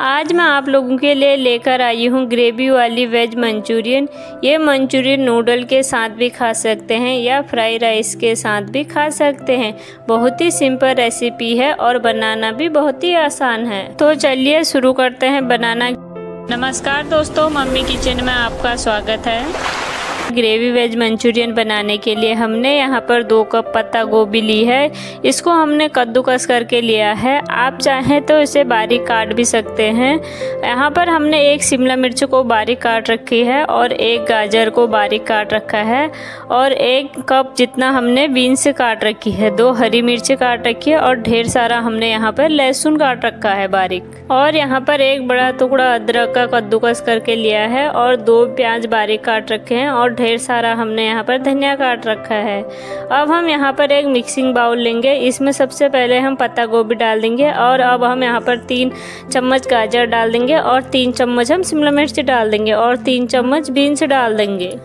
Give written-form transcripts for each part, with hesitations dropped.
आज मैं आप लोगों के लिए लेकर आई हूँ ग्रेवी वाली वेज मंचूरियन। ये मंचूरियन नूडल के साथ भी खा सकते हैं या फ्राई राइस के साथ भी खा सकते हैं। बहुत ही सिंपल रेसिपी है और बनाना भी बहुत ही आसान है। तो चलिए शुरू करते हैं बनाना। नमस्कार दोस्तों, मम्मी किचन में आपका स्वागत है। ग्रेवी वेज मंचूरियन बनाने के लिए हमने यहाँ पर 2 कप पत्ता गोभी ली है। इसको हमने कद्दूकस करके लिया है। आप चाहें तो इसे बारीक काट भी सकते हैं। यहाँ पर हमने 1 शिमला मिर्च को बारीक काट रखी है और 1 गाजर को बारीक काट रखा है और 1 कप जितना हमने बीन्स काट रखी है। 2 हरी मिर्च काट रखी है और ढेर सारा हमने यहाँ पर लहसुन काट रखा है बारीक। और यहाँ पर 1 बड़ा टुकड़ा अदरक का कद्दूकस करके लिया है और 2 प्याज बारीक काट रखे हैं और ढेर सारा हमने यहाँ पर धनिया काट रखा है। अब हम यहाँ पर एक मिक्सिंग बाउल लेंगे। इसमें सबसे पहले हम पत्ता गोभी डाल देंगे और अब हम यहाँ पर 3 चम्मच गाजर डाल देंगे और 3 चम्मच हम शिमला मिर्च डाल देंगे और 3 चम्मच बीन्स डाल देंगे।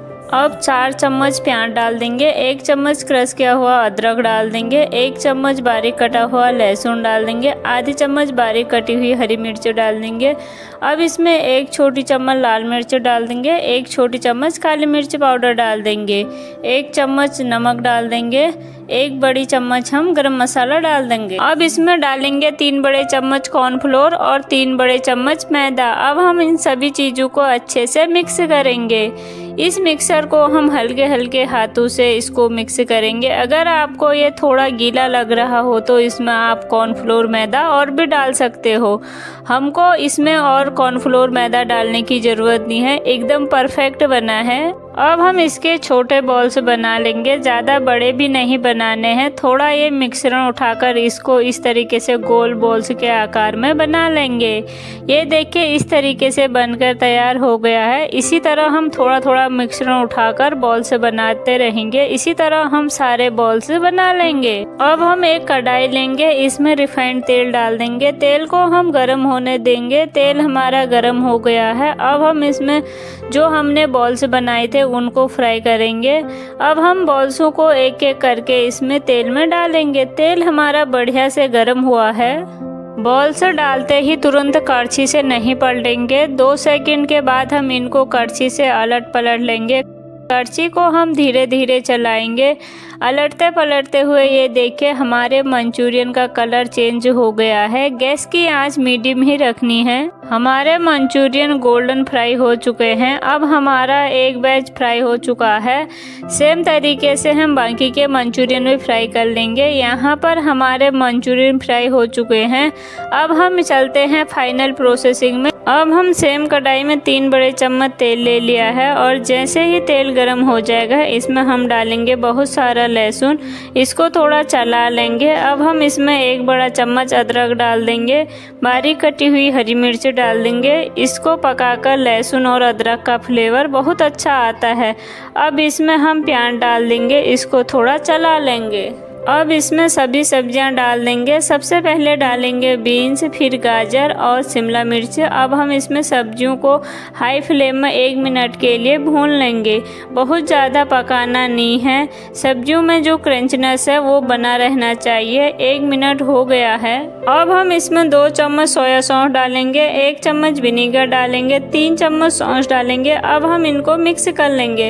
अब 4 चम्मच प्याज डाल देंगे, 1 चम्मच क्रश किया हुआ अदरक डाल देंगे, 1 चम्मच बारीक कटा हुआ लहसुन डाल देंगे, आधी चम्मच बारीक कटी हुई हरी मिर्च डाल देंगे। अब इसमें 1 छोटी चम्मच लाल मिर्च डाल देंगे, 1 छोटी चम्मच काली मिर्च पाउडर डाल देंगे, 1 चम्मच नमक डाल देंगे, 1 बड़ी चम्मच हम गरम मसाला डाल देंगे। अब इसमें डालेंगे 3 बड़े चम्मच कॉर्नफ्लोर और 3 बड़े चम्मच मैदा। अब हम इन सभी चीज़ों को अच्छे से मिक्स करेंगे। इस मिक्सर को हम हल्के हल्के हाथों से इसको मिक्स करेंगे। अगर आपको ये थोड़ा गीला लग रहा हो तो इसमें आप कॉर्नफ्लोर मैदा और भी डाल सकते हो। हमको इसमें और कॉर्नफ्लोर मैदा डालने की ज़रूरत नहीं है, एकदम परफेक्ट बना है। अब हम इसके छोटे बॉल्स बना लेंगे, ज़्यादा बड़े भी नहीं बनाने हैं। थोड़ा ये मिश्रण उठाकर इसको इस तरीके से गोल बॉल्स के आकार में बना लेंगे। ये देखिए इस तरीके से बनकर तैयार हो गया है। इसी तरह हम थोड़ा थोड़ा मिश्रण उठाकर बॉल्स बनाते रहेंगे। इसी तरह हम सारे बॉल्स बना लेंगे। अब हम एक कढ़ाई लेंगे, इसमें रिफाइंड तेल डाल देंगे। तेल को हम गर्म होने देंगे। तेल हमारा गर्म हो गया है। अब हम इसमें जो हमने बॉल्स बनाए थे उनको फ्राई करेंगे। अब हम बॉल्सों को एक एक करके इसमें तेल में डालेंगे। तेल हमारा बढ़िया से गर्म हुआ है। बॉल्स डालते ही तुरंत कड़छी से नहीं पलटेंगे। 2 सेकंड के बाद हम इनको कड़छी से अलट पलट लेंगे। कड़छी को हम धीरे धीरे चलाएंगे। अलटते पलटते हुए ये देखिए हमारे मंचूरियन का कलर चेंज हो गया है। गैस की आंच मीडियम ही रखनी है। हमारे मंचूरियन गोल्डन फ्राई हो चुके हैं। अब हमारा एक बैच फ्राई हो चुका है। सेम तरीके से हम बाकी के मंचूरियन भी फ्राई कर लेंगे। यहाँ पर हमारे मंचूरियन फ्राई हो चुके हैं। अब हम चलते हैं फाइनल प्रोसेसिंग में। अब हम सेम कढ़ाई में 3 बड़े चम्मच तेल ले लिया है और जैसे ही तेल गर्म हो जाएगा इसमें हम डालेंगे बहुत सारा लहसुन। इसको थोड़ा चला लेंगे। अब हम इसमें 1 बड़ा चम्मच अदरक डाल देंगे, बारीक कटी हुई हरी मिर्च डाल देंगे। इसको पकाकर लहसुन और अदरक का फ्लेवर बहुत अच्छा आता है। अब इसमें हम प्याज डाल देंगे, इसको थोड़ा चला लेंगे। अब इसमें सभी सब्जियां डाल देंगे। सबसे पहले डालेंगे बीन्स, फिर गाजर और शिमला मिर्च। अब हम इसमें सब्जियों को हाई फ्लेम में 1 मिनट के लिए भून लेंगे। बहुत ज़्यादा पकाना नहीं है। सब्जियों में जो क्रंचनेस है वो बना रहना चाहिए। 1 मिनट हो गया है। अब हम इसमें 2 चम्मच सोया सॉस डालेंगे, 1 चम्मच विनीगर डालेंगे, 3 चम्मच सॉस डालेंगे। अब हम इनको मिक्स कर लेंगे।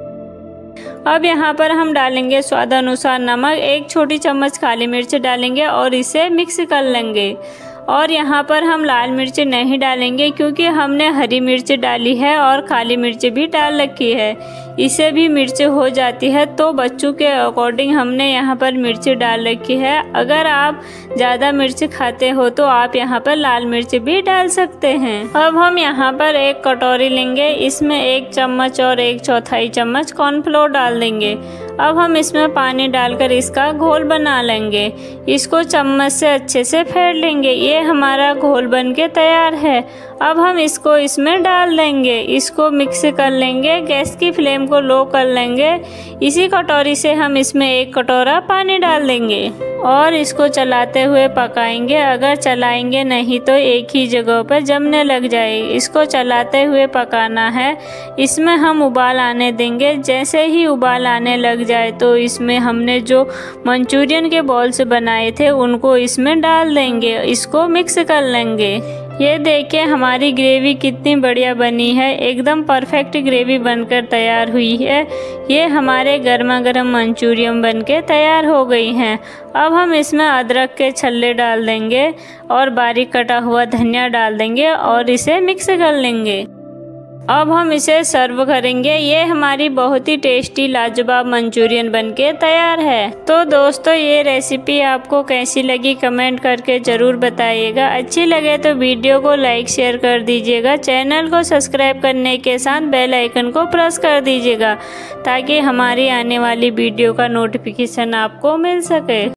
अब यहाँ पर हम डालेंगे स्वाद अनुसार नमक, 1 छोटी चम्मच काली मिर्च डालेंगे और इसे मिक्स कर लेंगे। और यहाँ पर हम लाल मिर्च नहीं डालेंगे क्योंकि हमने हरी मिर्च डाली है और काली मिर्च भी डाल रखी है। इसे भी मिर्च हो जाती है तो बच्चों के अकॉर्डिंग हमने यहाँ पर मिर्च डाल रखी है। अगर आप ज़्यादा मिर्च खाते हो तो आप यहाँ पर लाल मिर्च भी डाल सकते हैं। अब हम यहाँ पर 1 कटोरी लेंगे, इसमें 1 चम्मच और 1/4 चम्मच कॉर्नफ्लोर डाल देंगे। अब हम इसमें पानी डालकर इसका घोल बना लेंगे। इसको चम्मच से अच्छे से फेंट लेंगे। ये हमारा घोल बनके तैयार है। अब हम इसको इसमें डाल देंगे। इसको मिक्स कर लेंगे। गैस की फ्लेम को लो कर लेंगे। इसी कटोरी से हम इसमें 1 कटोरा पानी डाल देंगे और इसको चलाते हुए पकाएंगे। अगर चलाएंगे नहीं तो एक ही जगह पर जमने लग जाएगी। इसको चलाते हुए पकाना है। इसमें हम उबाल आने देंगे। जैसे ही उबाल आने लग जाए तो इसमें हमने जो मंचूरियन के बॉल्स बनाए थे उनको इसमें डाल देंगे। इसको मिक्स कर लेंगे। ये देखिए हमारी ग्रेवी कितनी बढ़िया बनी है, एकदम परफेक्ट ग्रेवी बनकर तैयार हुई है। ये हमारे गर्मा गर्म मंचूरियन बनके तैयार हो गई हैं। अब हम इसमें अदरक के छल्ले डाल देंगे और बारीक कटा हुआ धनिया डाल देंगे और इसे मिक्स कर लेंगे। अब हम इसे सर्व करेंगे। ये हमारी बहुत ही टेस्टी लाजवाब मंचूरियन बनके तैयार है। तो दोस्तों ये रेसिपी आपको कैसी लगी कमेंट करके ज़रूर बताइएगा। अच्छी लगे तो वीडियो को लाइक शेयर कर दीजिएगा। चैनल को सब्सक्राइब करने के साथ बेल आइकन को प्रेस कर दीजिएगा ताकि हमारी आने वाली वीडियो का नोटिफिकेशन आपको मिल सके।